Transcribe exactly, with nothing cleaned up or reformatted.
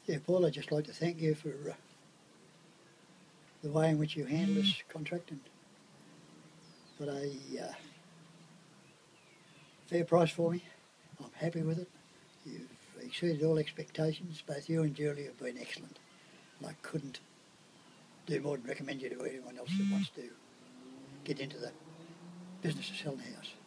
Yeah, Paul, I'd just like to thank you for uh, the way in which you handle this contract and got a uh, fair price for me. I'm happy with it. You've exceeded all expectations. Both you and Julie have been excellent. And I couldn't do more than recommend you to anyone else that wants to get into the business of selling a house.